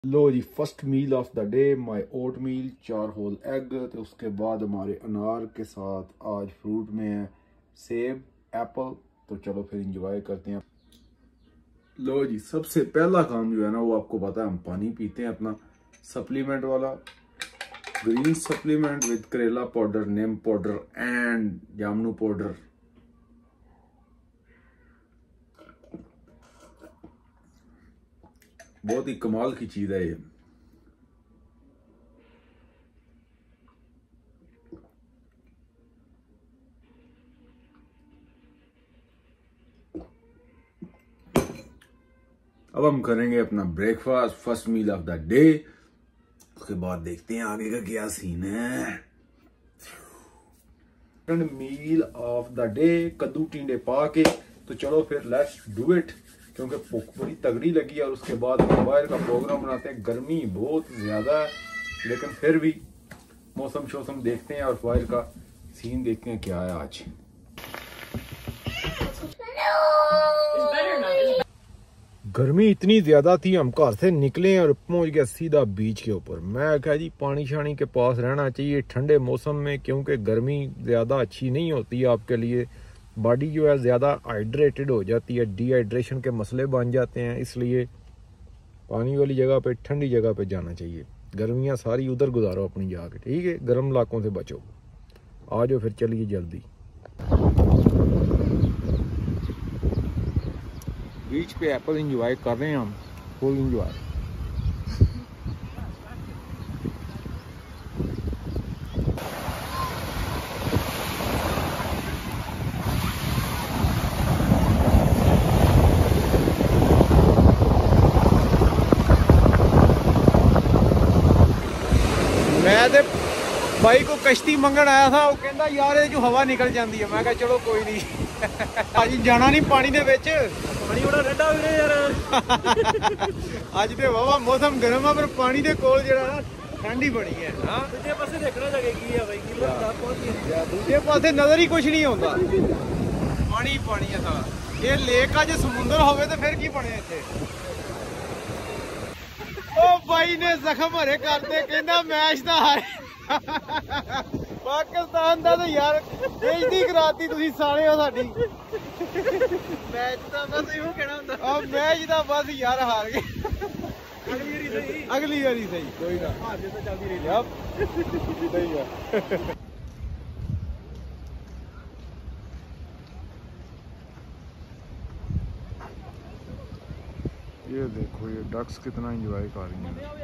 लो जी, first meal of the day my oatmeal 4 whole egg. तो उसके बाद हमारे अनार के साथ आज फ्रूट में है सेब, एप्पल। तो चलो फिर इंजॉय करते हैं। लो जी, सबसे पहला काम जो है ना वो आपको पता है, हम पानी पीते हैं अपना सप्लीमेंट वाला green supplement with karela powder, neem powder and jamun powder. बहुत ही कमाल की चीज है ये। अब हम करेंगे अपना breakfast, first meal of the day. उसके बाद देखते हैं आगे का क्या सीन है। मील ऑफ द डे, कद्दू टिंडे पा के। तो चलो फिर लेट्स डू इट, क्योंकि भूख बड़ी तगड़ी लगी है। और उसके बाद मोबाइल का प्रोग्राम बनाते हैं। गर्मी बहुत ज्यादा है, लेकिन फिर भी मौसम शोसम देखते हैं और मोबाइल का सीन देखते हैं क्या है आज। गर्मी इतनी ज्यादा थी, हम घर से निकले और पहुंच गया सीधा बीच के ऊपर। मैं कहा जी पानी शानी के पास रहना चाहिए ठंडे मौसम में, क्योंकि गर्मी ज्यादा अच्छी नहीं होती है आपके लिए। बॉडी जो है ज़्यादा हाइड्रेटेड हो जाती है, डिहाइड्रेशन के मसले बन जाते हैं। इसलिए पानी वाली जगह पे, ठंडी जगह पे जाना चाहिए। गर्मियाँ सारी उधर गुजारो अपनी जाके, ठीक है। गर्म इलाकों से बचो। आ जाओ फिर, चलिए जल्दी। बीच पे एप्पल इंजॉय कर रहे हैं हम, फुल इंजॉय। मैं तो भाई को कश्ती मंगन आया था, वो कहता यार ये जो हवा निकल जाती है। मैं कहा चलो कोई नहीं। अज जाना नहीं पानी दे विच, पानी बड़ा ठंडा हो गया यार। अज तो वावा मौसम गर्म है, पर पानी दे कोल जेड़ा ना ठंडी बनी है। हां, दूजे पासे देखना चाहिए की है भाई, की लगदा पहुंच। दूजे पासे नजर ही कुछ नहीं होता, पानी पानी है सारा। ये लेक अज समुंदर होवे तो फिर की बने इत्थे। ओ भाई ने जख्म हरे करते, कहना मैच तो हारे। पाकिस्तान का तो यार बेइज्जती कराती तुसी सारे हो साडी। मैच तो बस इहो कहना हुंदा, अब मैच तो बस यार हार गए। अगली बारी सही, कोई ना, हार जे तो चलदी रही। अब सही है। ये देखो, ये डक्स कितना एंजॉय कर रही हैं।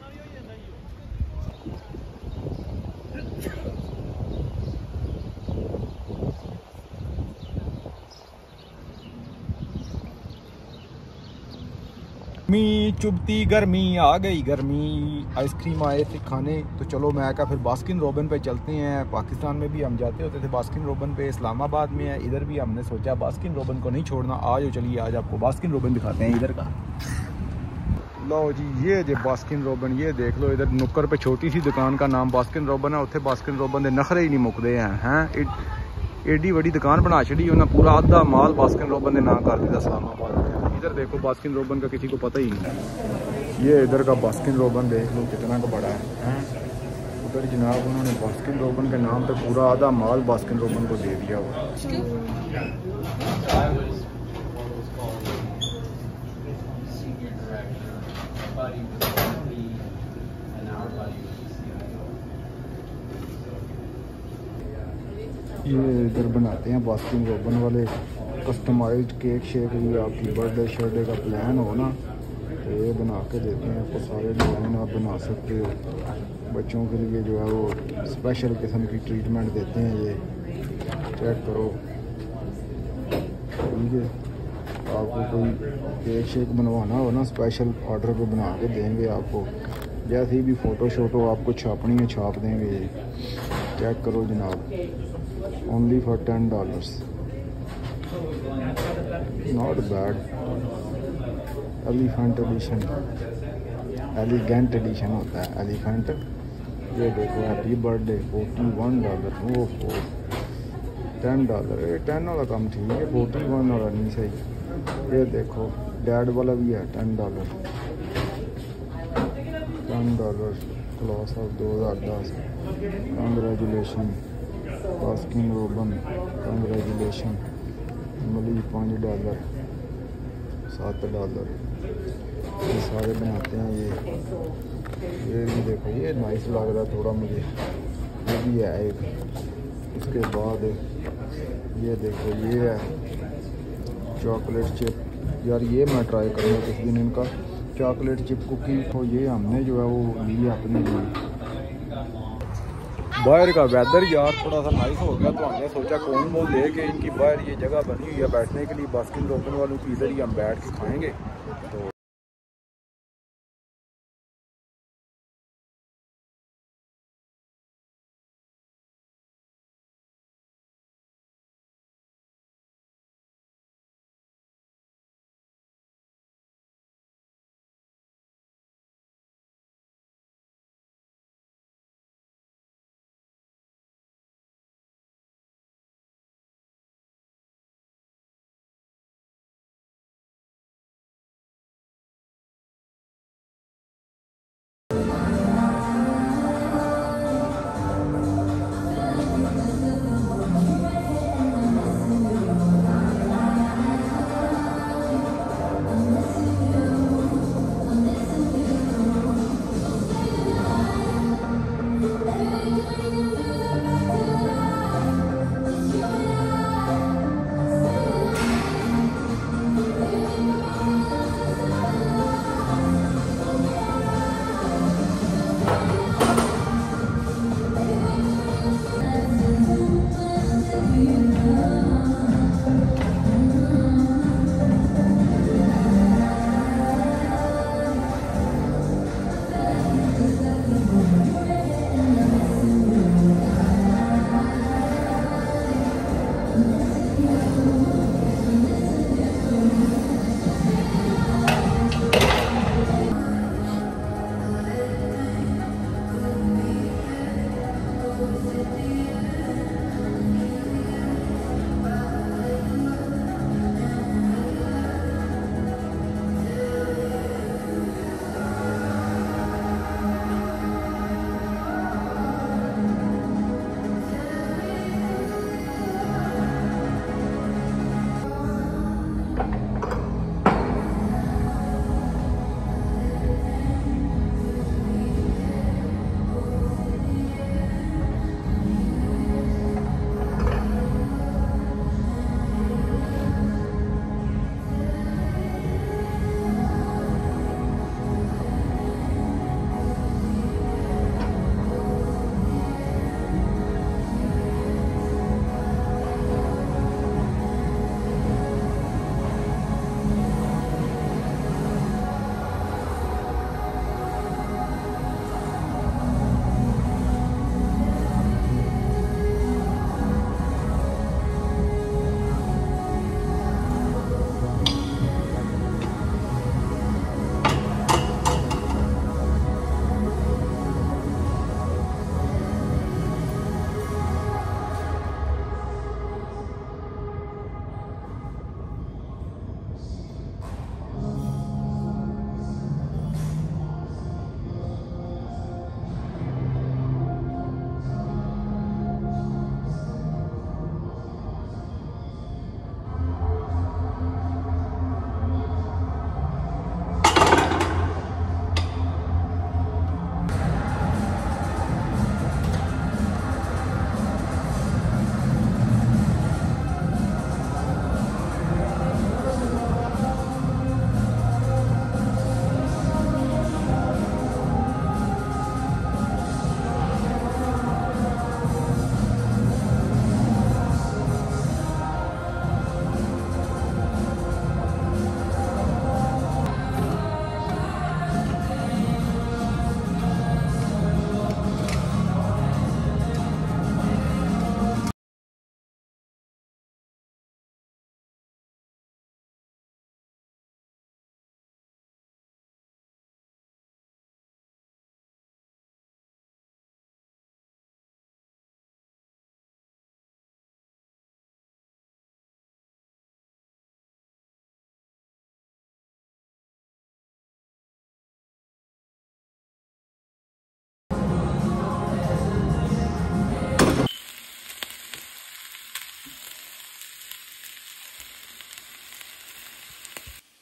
गर्मी चुभती गर्मी, आ गई गर्मी। आइसक्रीम आए थे खाने, तो चलो मैं क्या फिर बास्किन रॉबिन पे चलते हैं। पाकिस्तान में भी हम जाते होते थे बास्किन रॉबिन पे, इस्लामाबाद में है, इधर भी हमने सोचा बास्किन रॉबिन को नहीं छोड़ना। आज चलिए, आज आपको बास्किन रॉबिन दिखाते हैं इधर का। लो जी, ये जो बास्किन रॉबिन, ये देख लो, इधर नुक्कर पे छोटी सी दुकान का नाम बास्किन रॉबिन है। उत्थे बास्किन रॉबिन के नखरे ही नहीं मुकते हैं। एडी बड़ी दुकान बना छड़ी उन्हें, पूरा आधा माल बास्किन रॉबिन ने ना कर दिया इस्लामाबाद। इधर देखो बास्किन रॉबिन का किसी को पता ही नहीं। ये इधर का बास्किन रॉबिन देख लो कितना का बड़ा है। उधर जनाब उन्होंने बास्किन रॉबिन के नाम पे पूरा आधा माल बास्किन रॉबिन को दे दिया हुआ। ये इधर बनाते हैं बास्किन रॉबिन वाले कस्टमाइज्ड केक शेक। भी आपकी बर्थडे शर्डे का प्लान हो ना, तो ये बना के देते हैं आपको। सारे डिज़ाइन आप बना सकते हो। बच्चों के लिए जो है वो स्पेशल किस्म की ट्रीटमेंट देते हैं। ये चेक करो, ठीक है। आपको कोई केक शेक बनवाना हो ना, स्पेशल ऑर्डर पे बना के देंगे आपको। जैसे भी फ़ोटो शोटो आपको छापनी है, छाप देंगे। ये चेक करो जनाब, only for $10। Not bad. Elephant edition, elegant edition होता है एलिफेंट। ये देखो, हैप्पी बर्थडे $41। ओह $10, ये 10 वाला कम ठीक है, 41 वाला नहीं सही। ये देखो डैड वाला भी है $10। $1 class of 2010। Congratulation Baskin Robbin, congratulation. मली $5, $7। ये सारे बनाते हैं। ये भी देखो, ये नाइस लग रहा है थोड़ा मुझे, ये भी है एक। उसके बाद ये देखो, ये है चॉकलेट चिप। यार ये मैं ट्राई करूँगा किस दिन इनका चॉकलेट चिप कुकी। तो ये हमने जो है वो लिए अपने लिए। बाहर का वेदर यार थोड़ा सा नाइस हो गया, तो हमने सोचा कौन मोल लेके इनकी बाहर ये जगह बनी हुई है बैठने के लिए, बास्किन रॉबिन वालों की, इधर ही हम बैठ के खाएंगे। तो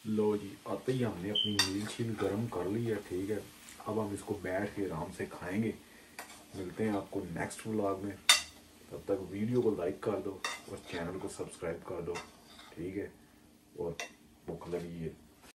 लो जी, आते ही हमने अपनी मील शील गर्म कर ली है, ठीक है। अब हम इसको बैठ के आराम से खाएंगे। मिलते हैं आपको नेक्स्ट व्लॉग में। तब तक वीडियो को लाइक कर दो और चैनल को सब्सक्राइब कर दो, ठीक है। और भूख लगी है।